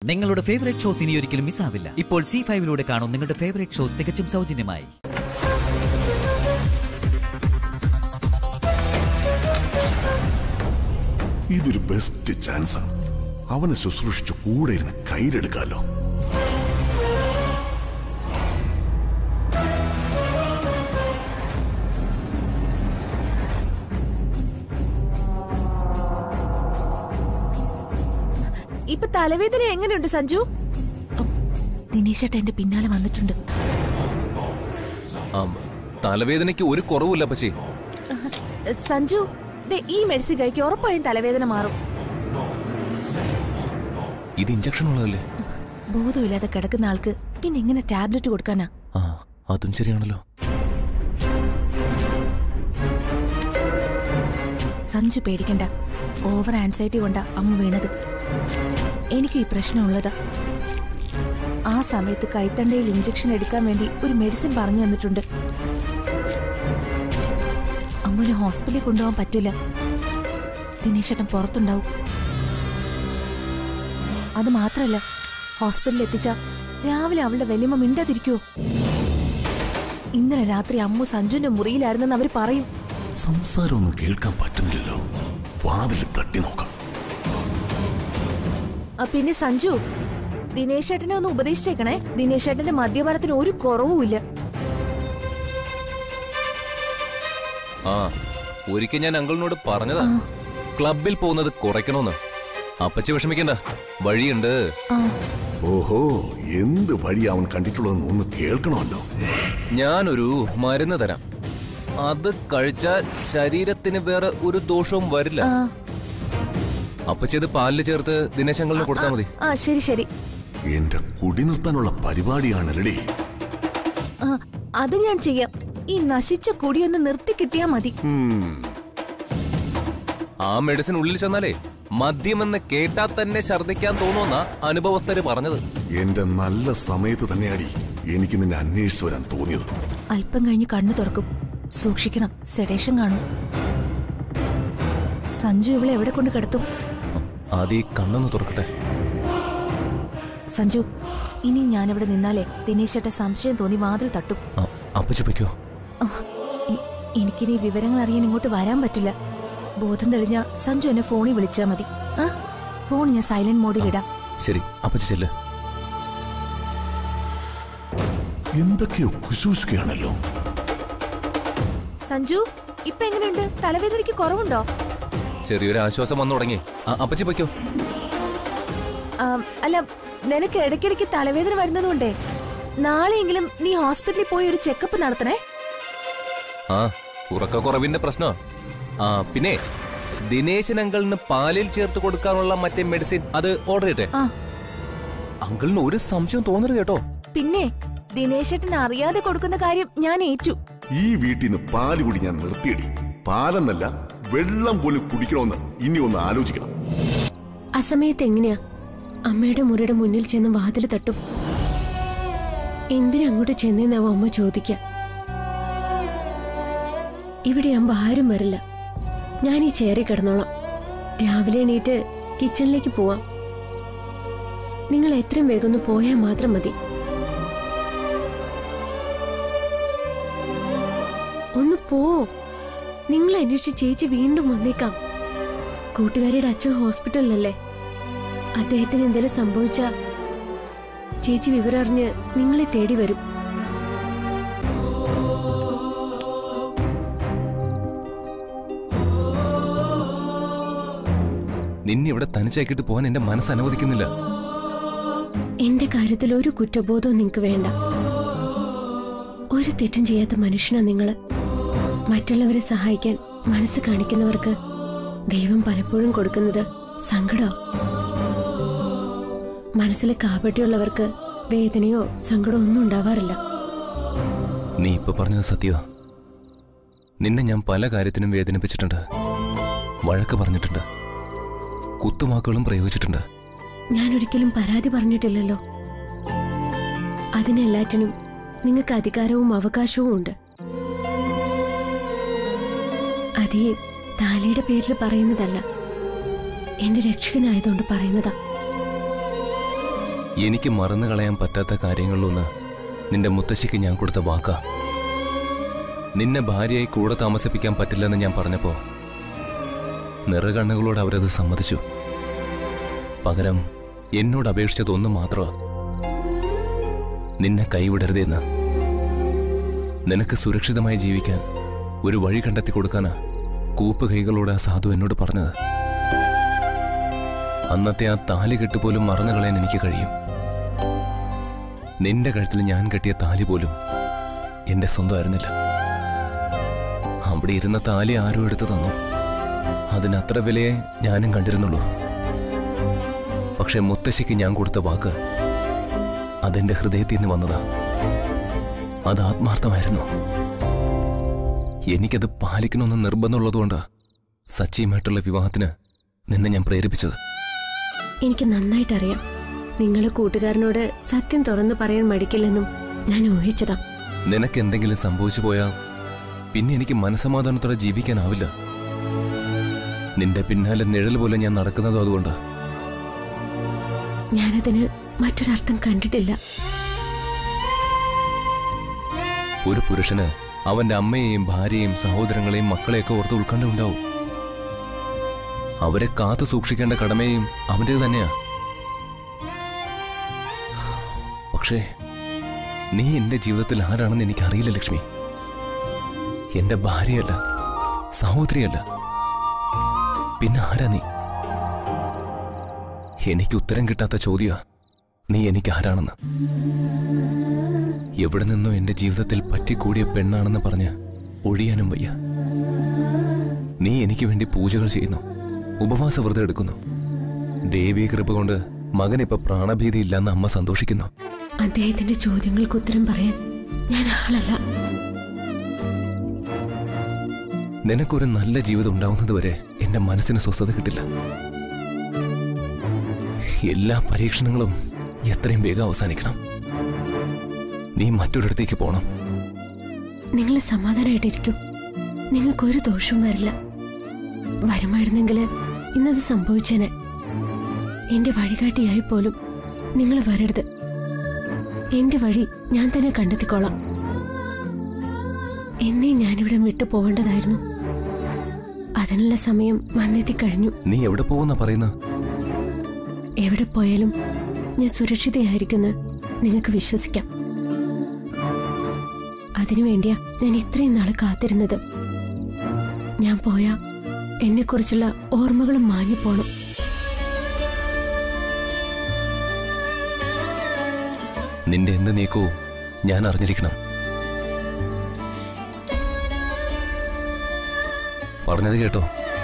നിങ്ങളുടെ favourite shows ഇനി ഒരിക്കലും മിസ്സാവില്ല. ഇപ്പോൾ C5 കാണും നിങ്ങളുടെ ഫേവറേറ്റ് ഷോ തികച്ചും സൗജന്യമായി. ഇതൊരു ബെസ്റ്റ് ചാൻസ്. അവനെ ശുശ്രൂഷിച്ച് കൂടെ ഇരുന്ന് കയ്യിലെടുക്കാലോ. ഇപ്പൊ തലവേദന എങ്ങനെയുണ്ട് സഞ്ജു? ദിനേശേട്ട എന്റെ പിന്നാലെ വന്നിട്ടുണ്ട്. തലവേദനയ്ക്ക് ഒരു കുറവില്ല പക്ഷേ. സഞ്ജു, ഈ മെഡിസിൻ കഴിക്കും, ഉറപ്പായും തലവേദന മാറും. ഇത് ഇഞ്ചക്ഷൻ ഉള്ളതല്ലേ? ബോധമില്ലാതെ കിടക്കുന്ന ആൾക്ക് പിന്നെ എങ്ങനെ ടാബ്ലറ്റ് കൊടുക്കാനാ? അതും ശരിയാണല്ലോ. സഞ്ജു പേടിക്കണ്ട, ഓവർ ആൻസൈറ്റി കൊണ്ടാ അമ്മ വീണത്. എനിക്കും ഈ പ്രശ്നമുള്ളതാ. ആ സമയത്ത് കൈത്തണ്ടയിൽ ഇഞ്ചക്ഷൻ എടുക്കാൻ വേണ്ടി ഒരു മെഡിസിൻ പറഞ്ഞു തന്നിട്ടുണ്ട്. അമ്മനെ ഹോസ്പിറ്റലിൽ കൊണ്ടുപോകാൻ പറ്റില്ല. ദിനേശേട്ടൻ പുറത്തുണ്ടാവും. അത് മാത്രല്ല, ഹോസ്പിറ്റലിൽ എത്തിച്ച രാവിലെ അവളുടെ വലിയമ്മ മിണ്ടാതിരിക്കുവോ? ഇന്നലെ രാത്രി അമ്മു സഞ്ജുവിന്റെ മുറിയിലായിരുന്നെന്ന് അവര് പറയും. സംസാരമൊന്നും കേൾക്കാൻ പറ്റുന്നില്ലല്ലോ. വാതിൽ തട്ടി നോക്കാം. പിന്നെ സഞ്ജു, ദിനേശേട്ടനെ ഒന്ന് ഉപദേശിച്ചേക്കണേ. ദിനേശേട്ടന്റെ മദ്യപാനത്തിന് ഒരു കുറവുമില്ല. ഒരിക്കൽ ഞാൻ അങ്കിളിനോട് പറഞ്ഞതാ ക്ലബിൽ പോകുന്നത് കുറയ്ക്കണമെന്ന്. അപ്പച്ചി വിഷമിക്കണ്ട, വഴിയുണ്ട്. ഓഹോ, എന്ത് വഴി അവൻ കണ്ടിട്ടുള്ളതെന്ന് ഒന്ന് കേൾക്കണമല്ലോ. ഞാനൊരു മരുന്ന് തരാം. അത് കഴിച്ചാൽ ശരീരത്തിന് വേറെ ഒരു ദോഷവും വരില്ല. അപ്പച്ചി അത് പാലിൽ ചേർത്ത് ദിനേശങ്ങളിന് കൊടുത്താൽ മതി. ശരി ശരി. എന്റെ കുടി നിർത്താനുള്ള പരിപാടിയാണല്ലേ. അത് ഞാൻ ചെയ്യാം. ഈ നശിച്ച കുടിയൊന്ന് നിർത്തി കിട്ടിയാ മതി. ആ മെഡിസിൻ ഉള്ളിൽ ചെന്നാലേ മദ്യമെന്ന് കേട്ടാ തന്നെ ഛർദിക്കാൻ തോന്നുന്ന അനുഭവസ്ഥര് പറഞ്ഞത്. എന്റെ നല്ല സമയത്ത് തന്നെയാടി എനിക്ക് നിന്നെ അന്വേഷിച്ചു വരാൻ തോന്നിയത്. അല്പം കഴിഞ്ഞ് കണ്ണു തുറക്കും, സൂക്ഷിക്കണം, സെഡേഷൻ കാണും. സഞ്ജു ഇവളെ എവിടെ കൊണ്ട് കിടത്തും? ആദ്യം കണ്ണൊന്ന് തുറക്കട്ടെ. സഞ്ജു, ഇനി ഞാനിവിടെ നിന്നാലേ ദിനേശേട്ട സംശയം തോന്നി വാതിൽ തട്ടും. അപ്പച്ചി പൊയ്ക്കോ. എനിക്കിനി വിവരങ്ങൾ അറിയാൻ ഇങ്ങോട്ട് വരാൻ പറ്റില്ല. ബോധം തെളിഞ്ഞ സഞ്ജു എന്നെ ഫോണിൽ വിളിച്ചാ മതി. ഫോൺ ഞാൻ സൈലന്റ് മോഡിൽ ഇടാം. ശരി, അപ്പച്ചി ചെല്ല്. എന്തൊക്കെയോ കുശൂഷിക്കുകയാണല്ലോ. സഞ്ജു, ഇപ്പൊ എങ്ങനെയുണ്ട്? തലവേദനയ്ക്ക് കുറവുണ്ടോ? ചെറിയൊരു ആശ്വാസം വന്നു തുടങ്ങി. അപ്പച്ചി പൊയ്ക്കോ. അല്ല, നിനക്ക് ഇടയ്ക്കിടയ്ക്ക് തലവേദന വരുന്നതുകൊണ്ടേ നാളെയെങ്കിലും നീ ഹോസ്പിറ്റലിൽ പോയി ഒരു ചെക്കപ്പ് നടത്തണേ. ഉറക്കക്കുറവിന്റെ പ്രശ്നോ? പിന്നെ ദിനേശൻ അങ്കിളിന് പാലിൽ ചേർത്ത് കൊടുക്കാനുള്ള മറ്റേ മെഡിസിൻ അത് ഓർഡർ ചെയ്യട്ടെ? അങ്കിളിന് ഒരു സംശയം തോന്നരുത് കേട്ടോ. പിന്നെ ദിനേശേട്ടന് അറിയാതെ കൊടുക്കുന്ന കാര്യം ഞാൻ ഏറ്റു. ഈ വീട്ടിൽ നിന്ന് പാല് കൂടി ഞാൻ നിർത്തിയടി. പാലെന്നല്ല, വെള്ളം പോലും കുടിക്കണമെന്ന് ഇനി ഒന്ന് ആലോചിക്കണം. അസമയത്ത് എങ്ങനെയാ അമ്മയുടെ മുറിയുടെ മുന്നിൽ ചെന്ന് വാതിൽ തട്ടും? എന്തിനാ അങ്ങോട്ട് ചെന്നേന്നാവും അമ്മ ചോദിക്ക. ഇവിടെ ആകുമ്പോ ആരും വരില്ല. ഞാൻ ഈ ചെയറിൽ കിടന്നോളാം. രാവിലെ എണീറ്റ് കിച്ചണിലേക്ക് പോവാം. നിങ്ങൾ എത്രയും വേഗം ഒന്ന് പോയാൽ മാത്രം മതി. ഒന്ന് പോ. നിങ്ങളെ അന്വേഷിച്ച് ചേച്ചി വീണ്ടും വന്നേക്കാം. കൂട്ടുകാരിയുടെ അച്ഛൻ ഹോസ്പിറ്റലിലല്ലേ. അദ്ദേഹത്തിന് എന്തെങ്കിലും സംഭവിച്ച ചേച്ചി വിവരം അറിഞ്ഞ് നിങ്ങളെ തേടി വരും. നിന്നെ ഇവിടെ തനിച്ചാക്കിയിട്ട് പോകാൻ എന്റെ മനസ്സ് അനുവദിക്കുന്നില്ല. എന്റെ കാര്യത്തിൽ ഒരു കുറ്റബോധവും നിങ്ങൾക്ക് വേണ്ട. ഒരു തെറ്റും ചെയ്യാത്ത മനുഷ്യനാ നിങ്ങള്. മറ്റുള്ളവരെ സഹായിക്കാൻ മനസ്സ് കാണിക്കുന്നവർക്ക് ദൈവം പലപ്പോഴും കൊടുക്കുന്നത് സങ്കടം. മനസ്സിലെ കാപട്യമുള്ളവർക്ക് വേദനയോ സങ്കടമോ ഒന്നും ഉണ്ടാവാറില്ല. നീ ഇപ്പൊ പറഞ്ഞത് സത്യമാ. നിന്നെ ഞാൻ പല കാര്യത്തിനും വേദനിപ്പിച്ചിട്ടുണ്ട്, വഴക്ക് പറഞ്ഞിട്ടുണ്ട്, കുത്തുവാക്കുകളും പ്രയോഗിച്ചിട്ടുണ്ട്. ഞാൻ ഒരിക്കലും പരാതി പറഞ്ഞിട്ടില്ലല്ലോ. അതിനെല്ലാറ്റിനും നിങ്ങൾക്ക് അധികാരവും അവകാശവും ഉണ്ട്. അതേ താലിയുടെ പേരിൽ പറയുന്നതല്ല, എന്റെ രക്ഷകനായതുകൊണ്ട് പറയുന്നതാ. എനിക്ക് മറന്നു കളയാൻ പറ്റാത്ത കാര്യങ്ങളിലൊന്ന് നിന്റെ മുത്തശ്ശിക്ക് ഞാൻ കൊടുത്ത വാക്കാ. നിന്നെ ഭാര്യയായി കൂടെ താമസിപ്പിക്കാൻ പറ്റില്ലെന്ന് ഞാൻ പറഞ്ഞപ്പോ നിറകണ്ണുകളോട് അവരത് സമ്മതിച്ചു. പകരം എന്നോട് അപേക്ഷിച്ചതൊന്നു മാത്രമാ, നിന്നെ കൈവിടരുതെന്ന്. നിനക്ക് സുരക്ഷിതമായി ജീവിക്കാൻ ഒരു വഴി കണ്ടെത്തി കൊടുക്കാനാ കൂപ്പ് കൈകളോട് ആ സാധു എന്നോട് പറഞ്ഞത്. അന്നത്തെ ആ താലി കെട്ടുപോലും മറന്നു കളയാൻ എനിക്ക് കഴിയും. നിന്റെ കഴുത്തിൽ ഞാൻ കെട്ടിയ താലി പോലും എന്റെ സ്വന്തമായിരുന്നില്ല. അവിടെ ഇരുന്ന താലി ആരോ എടുത്തു തന്നു. അതിനത്ര വിലയെ ഞാനും കണ്ടിരുന്നുള്ളൂ. പക്ഷെ മുത്തശ്ശിക്ക് ഞാൻ കൊടുത്ത വാക്ക് അതെന്റെ ഹൃദയത്തിൽ നിന്ന് വന്നതാ. അത് ആത്മാർത്ഥമായിരുന്നു. എനിക്കത് പാലിക്കണമെന്ന് നിർബന്ധമുള്ളതുകൊണ്ടാ സച്ചിയുമായിട്ടുള്ള വിവാഹത്തിന് നിന്നെ ഞാൻ പ്രേരിപ്പിച്ചത്. എനിക്ക് നന്നായിട്ടറിയാം നിങ്ങളെ കൂട്ടുകാരനോട് സത്യം തുറന്നു പറയാൻ മടിക്കില്ലെന്നും ഞാൻ ഊഹിച്ചതാ. നിനക്ക് എന്തെങ്കിലും സംഭവിച്ചു പോയാ പിന്നെ എനിക്ക് മനസമാധാനത്തോടെ ജീവിക്കാനാവില്ല. നിന്റെ പിന്നാലെ നിഴൽ പോലെ ഞാൻ നടക്കുന്നതും അതുകൊണ്ടാ. ഞാനതിന് മറ്റൊരർത്ഥം കണ്ടിട്ടില്ല. ഒരു പുരുഷന് അവന്റെ അമ്മയെയും ഭാര്യയെയും സഹോദരങ്ങളെയും മക്കളെയൊക്കെ ഓർത്ത് ഉത്കണ്ഠ ഉണ്ടാവും. അവരെ കാത്തു സൂക്ഷിക്കേണ്ട കടമയും അവൻ്റേത് തന്നെയാ. പക്ഷേ നീ എന്റെ ജീവിതത്തിൽ ആരാണെന്ന് എനിക്കറിയില്ല ലക്ഷ്മി. എന്റെ ഭാര്യയല്ല, സഹോദരിയല്ല, പിന്നെ ആരാ നീ? എനിക്ക് ഉത്തരം കിട്ടാത്ത ചോദ്യ നീ എനിക്ക് ആരാണെന്ന്. എവിടെ നിന്നോ എന്റെ ജീവിതത്തിൽ പറ്റിക്കൂടിയ പെണ്ണാണെന്ന് പറഞ്ഞ് ഒഴിയാനും വയ്യ. നീ എനിക്ക് വേണ്ടി പൂജകൾ ചെയ്യുന്നു, ഉപവാസ വ്രതം എടുക്കുന്നു. ദേവീ കൃപ കൊണ്ട് മകനിപ്പോ പ്രാണഭീതി ഇല്ലെന്ന് അമ്മ സന്തോഷിക്കുന്നു. അദ്ദേഹത്തിന്റെ ചോദ്യങ്ങൾക്ക് ഉത്തരം പറയാൻ ഞാൻ ആളല്ല. നിനക്കൊരു നല്ല ജീവിതം ഉണ്ടാവുന്നതുവരെ എന്റെ മനസ്സിന് സ്വസ്ഥത കിട്ടില്ല. എല്ലാ പരീക്ഷണങ്ങളും എത്രയും വേഗം അവസാനിക്കണം. നീ മറ്റൊരിടത്തേക്ക് പോണം. നിങ്ങൾ സമാധാനമായിട്ടിരിക്കും. നിങ്ങൾക്കൊരു ദോഷവും വരില്ല. വരുമായിരുന്നെങ്കിൽ ഇന്നത് സംഭവിച്ചേനെ. എന്റെ വഴികാട്ടിയായി പോലും നിങ്ങൾ വരരുത്. എന്റെ വഴി ഞാൻ തന്നെ കണ്ടെത്തിക്കോളാം. എന്നേ ഞാനിവിടെ വിട്ടു പോവേണ്ടതായിരുന്നു. അതിനുള്ള സമയം വന്നെത്തിക്കഴിഞ്ഞു. നീ എവിടെ പോകുന്ന പറയുന്ന? എവിടെ പോയാലും ഞാൻ സുരക്ഷിതയായിരിക്കുമെന്ന് നിങ്ങൾക്ക് വിശ്വസിക്കാം. അതിനുവേണ്ടിയാ ഞാൻ ഇത്രയും നാളെ കാത്തിരുന്നത്. ഞാൻ പോയാ എന്നെക്കുറിച്ചുള്ള ഓർമ്മകളും മാഞ്ഞുപോണം. നിന്റെ എന്ത് നീക്കവും ഞാൻ അറിഞ്ഞിരിക്കണം. പറഞ്ഞത് കേട്ടോ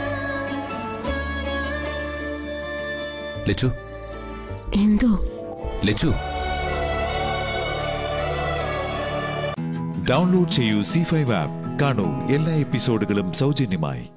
ലച്ചു? എന്തോ ലച്ചു, ഡൗൺലോഡ് ചെയ്യൂ Zee 5 ആപ്പ്. കാണൂ എല്ലാ എപ്പിസോഡുകളും സൗജന്യമായി.